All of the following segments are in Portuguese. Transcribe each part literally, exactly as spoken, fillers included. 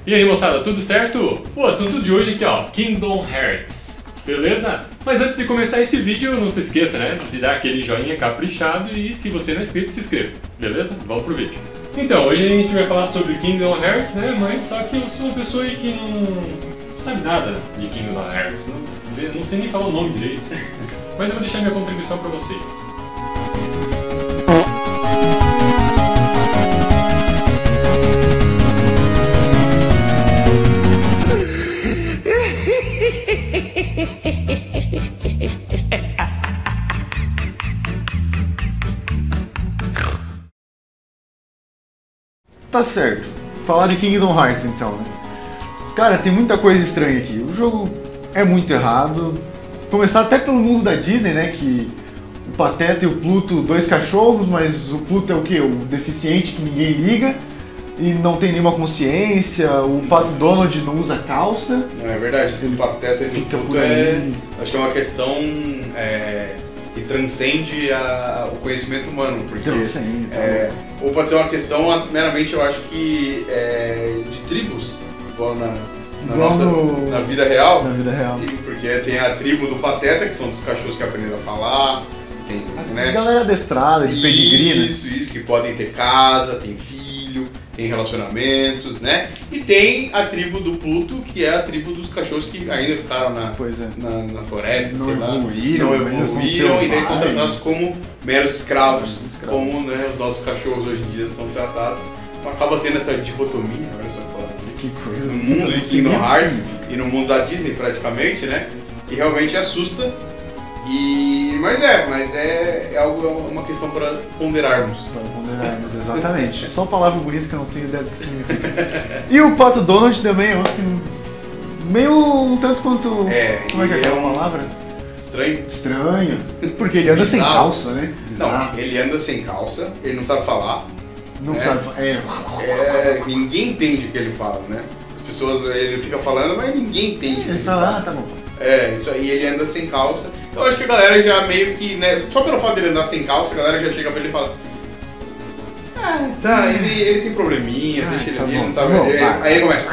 E aí, moçada, tudo certo? O assunto de hoje aqui, ó, Kingdom Hearts, beleza? Mas antes de começar esse vídeo, não se esqueça, né, de dar aquele joinha caprichado e se você não é inscrito, se inscreva, beleza? Vamos pro vídeo. Então, hoje a gente vai falar sobre Kingdom Hearts, né, mas só que eu sou uma pessoa aí que não sabe nada de Kingdom Hearts, não, não sei nem falar o nome direito, mas eu vou deixar minha contribuição pra vocês. Tá certo. Falar de Kingdom Hearts então, né? Cara, tem muita coisa estranha aqui. O jogo é muito errado. Começar até pelo mundo da Disney, né? Que o Pateta e o Pluto, dois cachorros, mas o Pluto é o quê? O deficiente que ninguém liga e não tem nenhuma consciência. O Pato Donald não usa calça. Não, é verdade, esse Pateta e o Pluto é... Acho que é uma questão... É... que transcende a, o conhecimento humano, porque Transcende, é, ou pode ser uma questão meramente, eu acho que é, de tribos, igual na, na igual nossa no... na vida real, na vida real, porque tem a tribo do Pateta, que são dos cachorros que aprenderam a falar, tem, a né? galera adestrada, de pedigree, né? Isso, isso, que podem ter casa, tem filho, tem relacionamentos, né? E tem a tribo do Pluto, que é a tribo dos cachorros que ainda ficaram na, pois é. na, na floresta, não sei lá. evoluíram, Não evoluíram, e daí são tratados como meros escravos, escravos. como, né, os nossos cachorros hoje em dia são tratados. Então acaba tendo essa dicotomia, olha só que Que coisa. no mundo de Kingdom Hearts e no mundo da Disney praticamente, né? Que realmente assusta. E... Mas é, mas é, é algo, é uma questão para ponderarmos. Para ponderarmos, exatamente. Só palavra bonita que eu não tenho ideia do que significa. E o Pato Donald também, eu acho que meio um tanto quanto... É, como é que é aquela um... palavra? Estranho. Estranho. Porque ele anda sem calça, né? Bizarro. Não, ele anda sem calça, ele não sabe falar. Não né? sabe falar. É. É, ninguém entende o que ele fala, né? As pessoas, ele fica falando, mas ninguém entende o que Ele ele fala, fala. ah, tá bom. É, isso aí, ele anda sem calça. Eu acho que a galera já meio que, né, só pelo fato dele andar sem calça, a galera já chega pra ele e fala: ah, tá, ele, ele tem probleminha, ah, deixa ele tá vir, bom, não tá sabe. bom, Ele, vai. aí ele começa.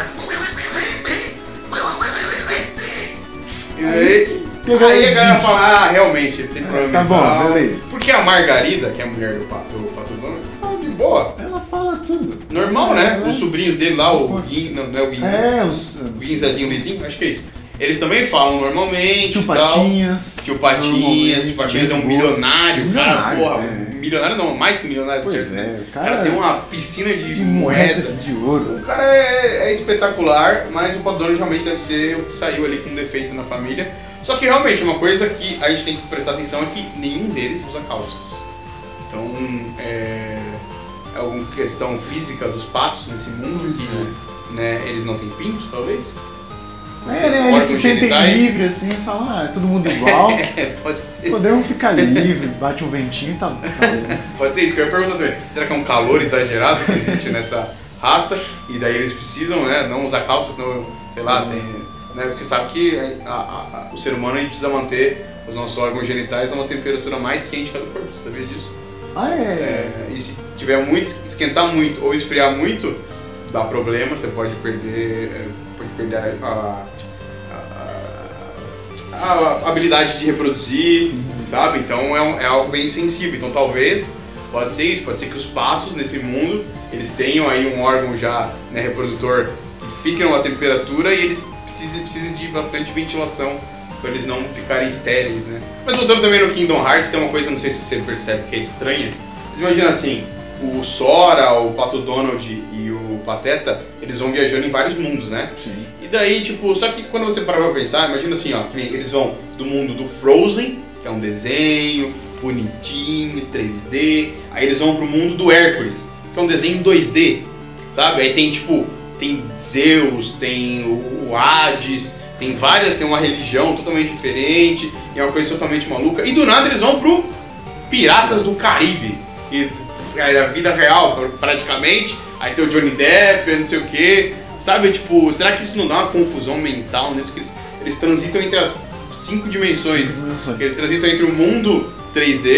E aí, aí a galera fala: ah, realmente, ele tem problema. Tá bom, beleza. Porque a Margarida, que é a mulher do Pato, do Pato Donald, fala de boa. Ela fala tudo. Normal, né? É. Os sobrinhos dele lá, o Guin, não, não é o Guin, É, os... o Guin, Zezinho, Lizinho, acho que é isso. Eles também falam normalmente. Tio e tal. Patinhas. Tio Patinhas, Tio Patinhas é um milionário, cara, Milionário, porra. é. Milionário não, mais que milionário, Pois certo, né? é, O cara, tem uma piscina de, de moedas. moedas de ouro. O cara é, é espetacular, mas o Pato Donald realmente deve ser o que saiu ali com defeito na família. Só que realmente, uma coisa que a gente tem que prestar atenção é que nenhum deles usa calças. Então, é, é alguma questão física dos patos nesse mundo que, né, eles não têm pinto, talvez? É, né? Eles se sentem livres assim, eles falam, ah, é todo mundo igual. É, pode ser. Podemos ficar livre, bate um ventinho e tá, tá bom. Pode ser isso que eu ia perguntar também. Será que é um calor exagerado que existe nessa raça? E daí eles precisam, né, não usar calças, senão, sei lá, tem... Né, você sabe que a, a, a, o ser humano a gente precisa manter os nossos órgãos genitais a uma temperatura mais quente que a do corpo, você sabia disso? Ah, é? É, e se tiver muito, esquentar muito ou esfriar muito, dá problema, você pode perder, pode perder a, a, a, a habilidade de reproduzir, uhum. Sabe? Então é, um, é algo bem sensível. Então talvez, pode ser isso, pode ser que os patos nesse mundo, eles tenham aí um órgão já, né, reprodutor que fique numa temperatura e eles precisem, precisem de bastante ventilação para eles não ficarem estéreis, né? Mas voltando também no Kingdom Hearts, tem uma coisa, não sei se você percebe que é estranha. Você imagina assim, o Sora, o Pato Donald e o Pateta, eles vão viajando em vários mundos, né? Sim. E daí, tipo, só que quando você parar pra pensar, imagina assim, ó, eles vão do mundo do Frozen, que é um desenho bonitinho, três D, aí eles vão pro mundo do Hércules, que é um desenho dois D, sabe? Aí tem, tipo, tem Zeus, tem o Hades, tem várias, tem uma religião totalmente diferente, e é uma coisa totalmente maluca. E do nada eles vão pro Piratas do Caribe, e é a vida real praticamente, aí tem o Johnny Depp, não sei o que, sabe? Tipo, será que isso não dá uma confusão mental, né? Porque eles, eles transitam entre as cinco dimensões, eles transitam entre o mundo três D,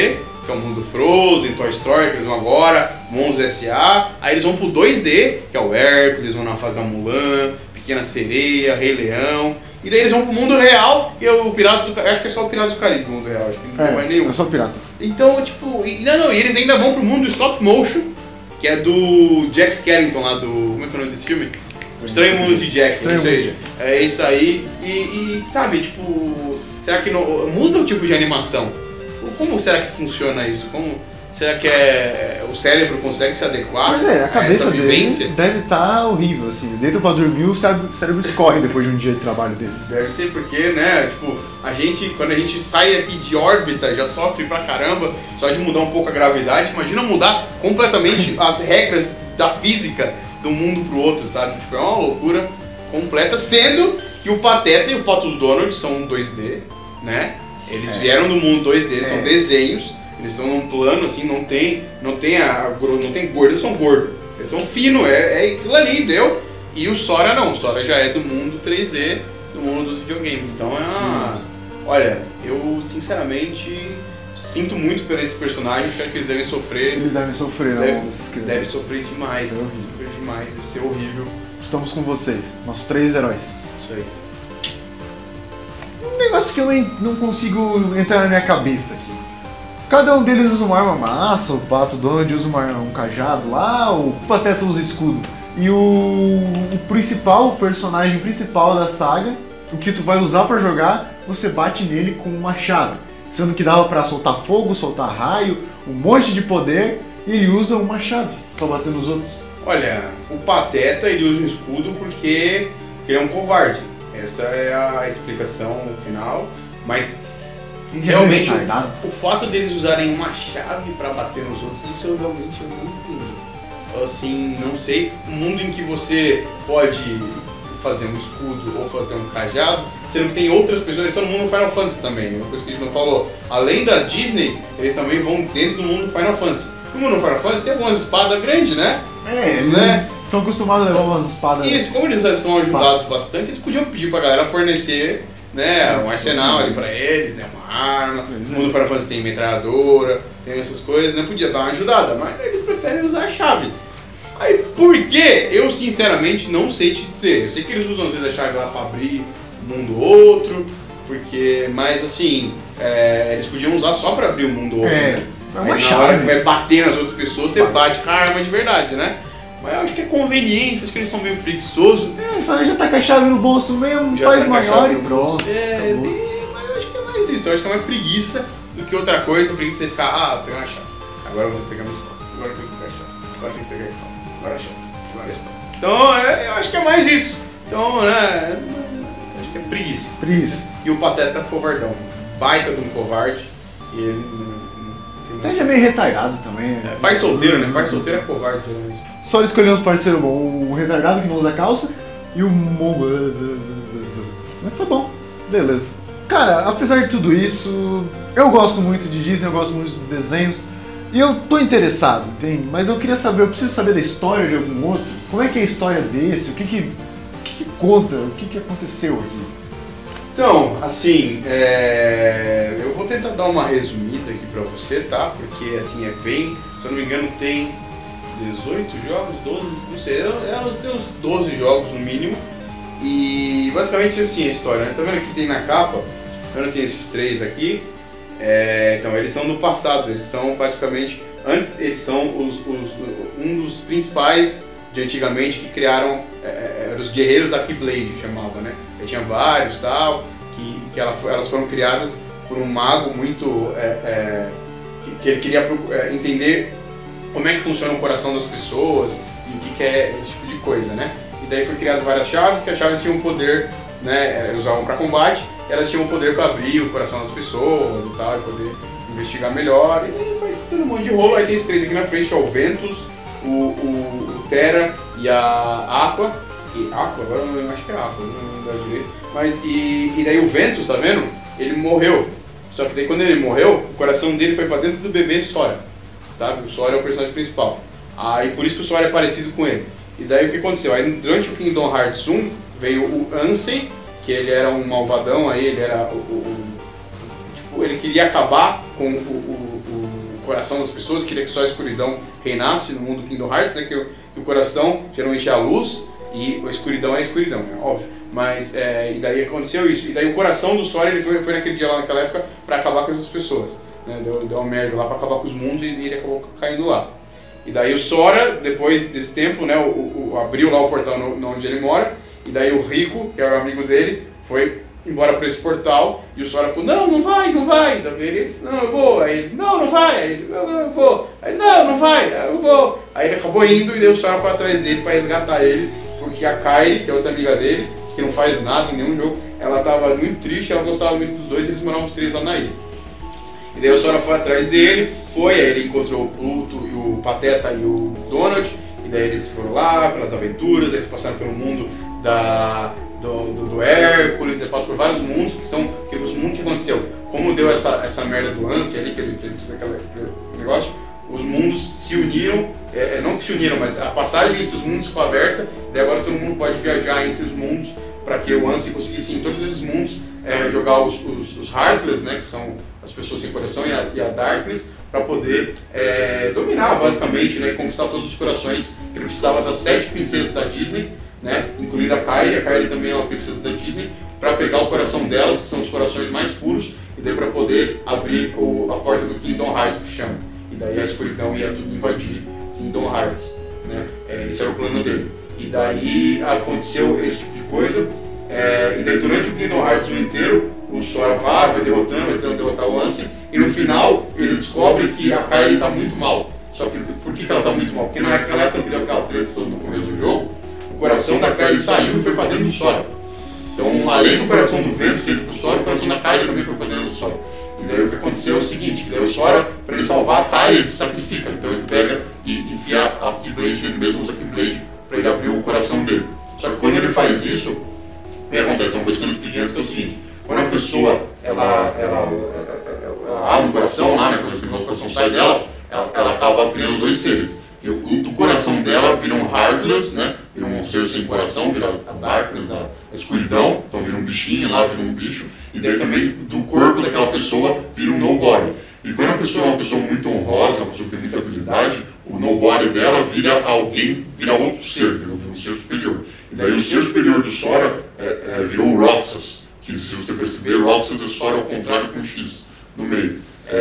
que é o mundo Frozen, Toy Story, que eles vão agora, Monstros S A Aí eles vão pro dois D, que é o Hércules, vão na fase da Mulan, Pequena Sereia, Rei Leão. E daí eles vão pro mundo real, e o Piratas do Caribe, acho que é só o Piratas do Caribe, o mundo real, acho que não tem É, mais nenhum. é só piratas. Então, tipo, e, não, não, e eles ainda vão pro mundo do stop motion, que é do Jack Skellington lá do, como é que é o nome desse filme? O Estranho Mundo de Jack, Estranho ou seja, é isso aí, e, e sabe, tipo, será que não, muda o tipo de animação? Como será que funciona isso? Como será que é, o cérebro consegue se adequar Mas é, a a cabeça essa deles vivência? deve estar horrível, assim. Deita pra dormir, o cérebro, o cérebro escorre depois de um dia de trabalho desses. Deve ser porque, né, tipo, a gente, quando a gente sai aqui de órbita, já sofre pra caramba, só de mudar um pouco a gravidade, imagina mudar completamente as regras da física do mundo pro outro, sabe? Tipo, é uma loucura completa, sendo que o Pateta e o Pato Donald são dois D, né? Eles É. vieram do mundo dois D, É. são desenhos, eles estão num plano assim, não tem, não tem a gro- não tem gordo, eles são gordos, eles são finos, é, é aquilo ali, deu? E o Sora não, o Sora já é do mundo três D, do mundo dos videogames, então é uma... Olha, eu sinceramente sinto muito por esses personagens, acho que eles devem sofrer, Eles devem sofrer na deve, mão desses crianças. deve sofrer demais, É deve horrível. sofrer demais, deve ser horrível, Estamos com vocês, nossos três heróis. isso aí. Um negócio que eu nem- não consigo entrar na minha cabeça aqui. Cada um deles usa uma arma massa, o Pato Donald usa uma, um cajado lá, o Pateta usa escudo. E o, o principal, o personagem principal da saga, o que tu vai usar pra jogar, você bate nele com uma chave. Sendo que dava pra soltar fogo, soltar raio, um monte de poder, e ele usa uma chave pra bater nos outros. Olha, o Pateta ele usa um escudo porque ele é um covarde. Essa é a explicação final. Mas realmente Ele é retardado. o, o fato deles usarem uma chave para bater nos outros, isso eu realmente eu não entendo. Assim, não sei. Um mundo em que você pode fazer um escudo ou fazer um cajado, sendo que tem outras pessoas, eles estão no mundo Final Fantasy também, uma coisa que a gente não falou. Além da Disney, eles também vão dentro do mundo Final Fantasy. No mundo Final Fantasy tem algumas espadas grandes, né? É, eles Né? são acostumados a levar umas espadas. Isso, como eles já são ajudados bastante, eles podiam pedir pra galera fornecer, né, um arsenal ali pra eles, né, uma arma. Pois é. O mundo Final Fantasy tem metralhadora, tem essas coisas, né, podia dar uma ajudada, mas eles preferem usar a chave. Aí, por quê? Eu sinceramente não sei te dizer. Eu sei que eles usam às vezes a chave lá pra abrir um mundo outro, porque, mas assim, é, eles podiam usar só pra abrir um mundo outro, É, né? é uma Aí, na hora que chave. vai bater nas outras pessoas, você bate com a arma de verdade, né? Mas eu acho que é conveniência, acho que eles são meio preguiçosos. É, fala, já tá com a chave no bolso mesmo, Já faz tá com a maior chave e no pronto. É, acabou. tem- mas eu acho que é mais isso, eu acho que é mais preguiça do que outra coisa, preguiça de você ficar, ah, pegar uma chave, agora eu vou pegar minha espada, agora eu tenho que pegar a chave, agora eu tenho que pegar a espada, agora a chave, agora a espada. Então, é, eu acho que é mais isso. Então, né, eu acho que é preguiça. Preguiça. E o Pateta é covardão, baita de um covarde, e ele não, não tem Até mais- já é meio retardado também. É, pai solteiro, né? Pai solteiro é covarde, geralmente. Só ele escolheu uns parceiros bons, o retardado que não usa calça e o mongo. Mas tá bom, beleza. Cara, apesar de tudo isso, eu gosto muito de Disney, eu gosto muito dos desenhos. E eu tô interessado, entende? Mas eu queria saber, eu preciso saber da história de algum outro. Como é que é a história desse? O que que, o que, que conta? O que que aconteceu aqui? Então, assim, é, eu vou tentar dar uma resumida aqui pra você, tá? Porque, assim, é bem, se eu não me engano, tem dezoito jogos, doze, não sei, é, tem uns doze jogos no mínimo. E, basicamente, assim, a história, né? Tá vendo que tem na capa? Tá vendo que tem esses três aqui? É, então, eles são do passado, eles são praticamente, antes, eles são os, os, um dos principais de antigamente que criaram, é, eram os guerreiros da Keyblade, chamava, né? Eu tinha vários tal, que, que ela, elas foram criadas por um mago muito, é, é, que, que ele queria é, entender como é que funciona o coração das pessoas e o que, que é esse tipo de coisa, né? E daí foi criado várias chaves, que as chaves tinham poder, né, elas usavam para combate, e elas tinham poder para abrir o coração das pessoas e tal, e poder investigar melhor, e daí vai todo um monte de rolo. Aí tem esses três aqui na frente, que é o Ventus, o, o, o Terra e a Aqua. E Aqua, agora eu acho que é Aqua, não dá direito. Mas e, e daí o Ventus, tá vendo? Ele morreu. Só que daí quando ele morreu, o coração dele foi pra dentro do bebê Sora. Sabe? O Sora é o personagem principal. Aí por isso que o Sora é parecido com ele. E daí o que aconteceu? Aí durante o Kingdom Hearts um veio o Ansem, que ele era um malvadão aí, ele era o, o, o tipo, ele queria acabar com o, o, o, coração das pessoas, queria que só a escuridão reinasse no mundo do Kingdom Hearts, né? Que, o, que o coração geralmente é a luz e a escuridão é a escuridão, né? Óbvio. Mas, é, e daí aconteceu isso. E daí o coração do Sora, ele foi, foi naquele dia lá, naquela época, pra acabar com essas pessoas. Né? Deu, deu uma merda lá pra acabar com os mundos e ele acabou caindo lá. E daí o Sora, depois desse tempo, né, o, o, abriu lá o portal no, no onde ele mora. E daí o Rico, que é o amigo dele, foi embora pra esse portal. E o Sora ficou, não, não vai, não vai. Daí ele, não, eu vou. Aí ele, não, não vai. Aí ele, não, eu vou. Aí não, não vai, eu vou. Aí ele acabou indo e daí o Sora foi atrás dele pra resgatar ele. Porque a Kairi, que é outra amiga dele, que não faz nada em nenhum jogo, ela tava muito triste, ela gostava muito dos dois, eles moravam os três lá na ilha. E daí o Sora foi atrás dele, foi, aí ele encontrou o Pluto, e o Pateta e o Donald, e daí eles foram lá pelas aventuras, eles passaram pelo mundo da, do, do, do Hércules, eles passaram por vários mundos, que são que os mundos que aconteceu. Como deu essa, essa merda do Ansem ali, que ele fez aquele negócio, os mundos se uniram, é, não que se uniram, mas a passagem entre os mundos ficou aberta, e agora todo mundo pode viajar entre os mundos, para que o Ansem conseguisse em todos esses mundos é, jogar os, os, os Heartless, né, que são as pessoas sem coração, e a, e a Darkness, para poder é, dominar basicamente, né, e conquistar todos os corações, que ele precisava das sete princesas da Disney, né, incluindo a Kairi, a Kairi também é uma princesa da Disney, para pegar o coração delas, que são os corações mais puros, e daí para poder abrir o, a porta do Kingdom Hearts, que chama. E daí a escuridão ia tudo invadir Kingdom Hearts, né? É, esse era o plano dele. E daí aconteceu esse tipo de coisa, é, e daí durante o Kingdom Hearts um inteiro, o Sora vai, vai derrotando, vai tentando derrotar o Ansem, e no final ele descobre que a Kairi está muito mal. Só que por que, que ela está muito mal? Porque naquela época que deu aquela treta toda no começo do jogo, o coração da Kairi saiu e foi para dentro do Sora. Então, além do coração do vento ser do Sora, o coração da Kairi também foi para dentro do Sora. E daí o que aconteceu é o seguinte, daí o Sora, para ele salvar a Kairi, ele se sacrifica. Então ele pega e enfia a Keyblade, ele mesmo usa a Keyblade para ele abrir o coração dele. Só que quando ele faz isso, o que acontece? Uma coisa que eu não expliquei antes, que é o seguinte, quando a pessoa, ela, ela, ela, ela abre o coração lá, né, quando o coração sai dela, ela, ela acaba criando dois seres. E o, do coração dela vira um Heartless, né, vira um ser sem coração, vira a Darkness, a, a escuridão, então vira um bichinho lá, vira um bicho. E daí também do corpo daquela pessoa vira um Nobody. E quando a pessoa é uma pessoa muito honrosa, uma pessoa que tem muita habilidade, o Nobody dela vira alguém, vira outro ser, vira um ser superior. E daí o ser superior do Sora é, é, virou o Roxas, que se você perceber, o Roxas é Sora ao contrário com X no meio.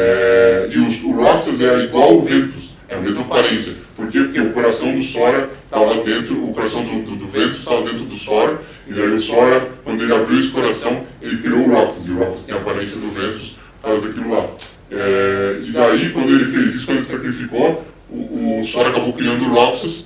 É, e o, o Roxas é igual ao Ventus, é a mesma aparência. Por quê? Porque o coração do Sora estava dentro, o coração do, do, do Ventus estava dentro do Sora, e daí o Sora, quando ele abriu esse coração, ele virou o Roxas, e o Roxas tem a aparência do Ventus, faz aquilo lá. É, e daí, quando ele fez isso, quando ele sacrificou, o, o Sora acabou criando o Roxas,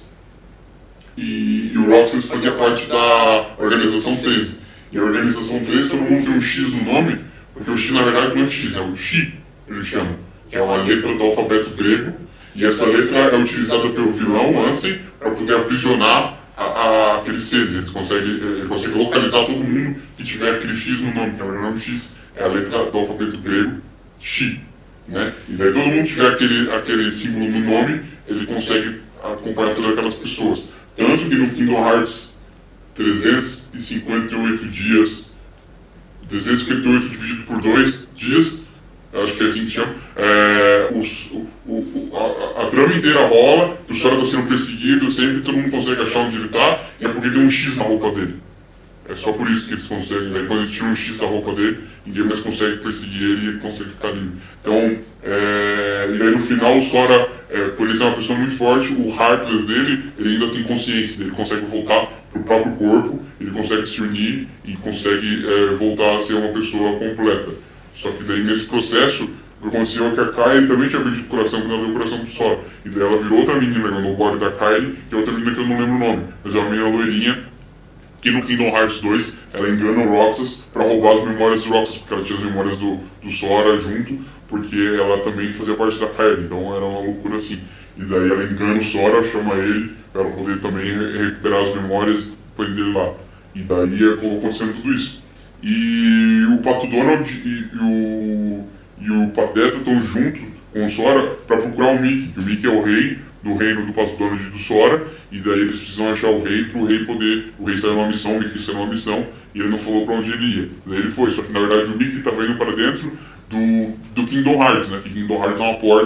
e, e o Roxas fazia parte da Organização treze. E a Organização treze, todo mundo tem um X no nome, porque o X na verdade não é X, é o Xi, ele chama, que é uma letra do alfabeto grego, e essa letra é utilizada pelo vilão Ansem para poder aprisionar a, a, aqueles seres. Ele consegue, ele consegue localizar todo mundo que tiver aquele X no nome, que na verdade não é um X, é a letra do alfabeto grego, Xi. Né? E daí todo mundo tiver aquele, aquele símbolo no nome, ele consegue acompanhar todas aquelas pessoas. Tanto que no Kingdom Hearts trezentos e cinquenta e oito dias, trezentos e cinquenta e oito dividido por dois dias, acho que é assim que chama, é, os, o, o, a, a trama inteira rola, o Sora está sendo perseguido, sempre todo mundo consegue achar onde ele está, e é porque tem um X na roupa dele. É só por isso que eles conseguem, daí quando eles tiram um X da roupa dele, ninguém mais consegue perseguir ele e ele consegue ficar livre. Então, é, e aí no final o Sora, é, por ele ser uma pessoa muito forte, o Heartless dele, ele ainda tem consciência, ele consegue voltar para o próprio corpo, ele consegue se unir e consegue é, voltar a ser uma pessoa completa. Só que daí nesse processo, o que aconteceu é que a Kairi também tinha perdido o coração quando ela deu o coração do Sora. E daí ela virou outra menina, no Nobody da Kairi, que é outra menina que eu não lembro o nome, mas é uma menina loirinha, que no Kingdom Hearts dois, ela engana o Roxas para roubar as memórias do Roxas, porque ela tinha as memórias do, do Sora junto, porque ela também fazia parte da Kairi, então era uma loucura assim. E daí ela engana o Sora, chama ele, para ela poder também recuperar as memórias e põe ele lá. E daí acabou acontecendo tudo isso. E o Pato Donald e, e, o, e o Pateta estão juntos com o Sora para procurar o Mickey, que o Mickey é o rei do reino do Pato Donald e do Sora, e daí eles precisam achar o rei para o rei poder, o rei saiu numa missão, o Mickey saiu numa missão, e ele não falou para onde ele ia. Daí ele foi, só que na verdade o Mickey estava indo para dentro do, do Kingdom Hearts, né, que Kingdom Hearts é uma porta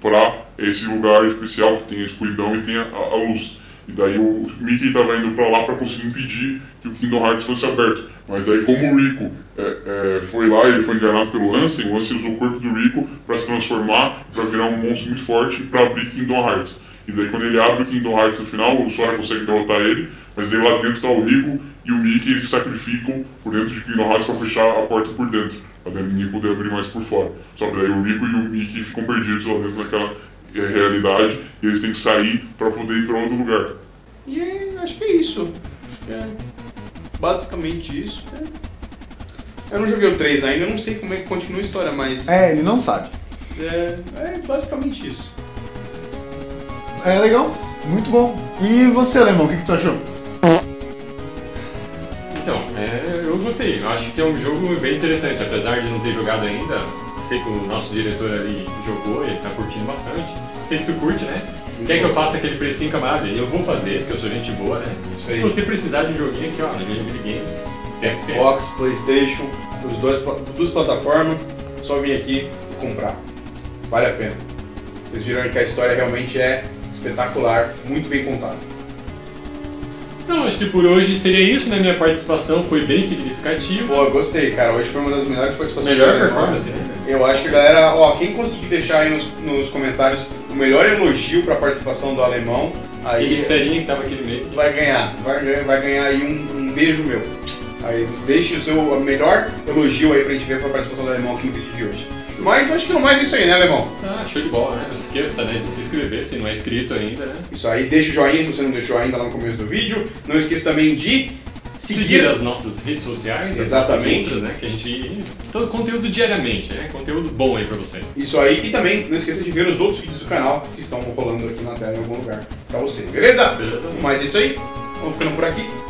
para esse lugar especial que tem a escuridão e tem a, a luz. E daí o Mickey estava indo para lá para conseguir impedir que o Kingdom Hearts fosse aberto. Mas daí como o Rico é, é, foi lá e ele foi enganado pelo Ansem, o Ansem usou o corpo do Rico para se transformar, para virar um monstro muito forte para abrir Kingdom Hearts. E daí quando ele abre o Kingdom Hearts no final, o Sora consegue derrotar ele, mas daí lá dentro está o Rico e o Mickey, eles se sacrificam por dentro de Kingdom Hearts para fechar a porta por dentro, para daí ninguém poder abrir mais por fora. Só que daí o Rico e o Mickey ficam perdidos lá dentro daquela é, realidade e eles têm que sair para poder ir para outro lugar. E é, acho que é isso. Acho que é basicamente isso. É. Eu não joguei o três ainda, eu não sei como é que continua a história, mas... É, ele não sabe. É, é basicamente isso. É legal, muito bom. E você, Alemão, o que, que tu achou? Então, é, eu gostei. Eu acho que é um jogo bem interessante, apesar de não ter jogado ainda. Sei que o nosso diretor ali jogou, ele tá curtindo bastante. Sei que tu curte, né? Muito Quer bom. que eu faça aquele precinho, camarada? Eu vou fazer, porque eu sou gente boa, né? Isso Se aí. você precisar de um joguinho aqui, ó, na Game Games, deve ser. Xbox, PlayStation, os dois, duas plataformas, só vir aqui e comprar. Vale a pena. Vocês viram que a história realmente é espetacular, muito bem contada. Não, acho que por hoje seria isso, né? Minha participação foi bem significativa. Pô, eu gostei, cara. Hoje foi uma das melhores participações. Melhor do Alemão. performance, né? Eu acho que a galera, ó, quem conseguir deixar aí nos, nos comentários o melhor elogio pra participação do Alemão, Aquele aí ferinha que tava aqui no meio. vai ganhar, vai, ganhar- vai ganhar aí um, um beijo meu. Aí deixe o seu melhor elogio aí pra gente ver pra participação do Alemão aqui no vídeo de hoje. Mas acho que no mais é isso aí, né, Alemão? Ah, show de bola, né? Não esqueça, né, de se inscrever se não é inscrito ainda, né? Isso aí, deixa o joinha se você não deixou ainda lá no começo do vídeo. Não esqueça também de Seguir seguir as nossas redes sociais, Exatamente. as nossas outras, né? Que a gente... Todo conteúdo diariamente, né? Conteúdo bom aí pra você. Isso aí, e também não esqueça de ver os outros vídeos do canal que estão rolando aqui na tela em algum lugar pra você, beleza? Beleza? Mas é isso aí, vamos ficando por aqui.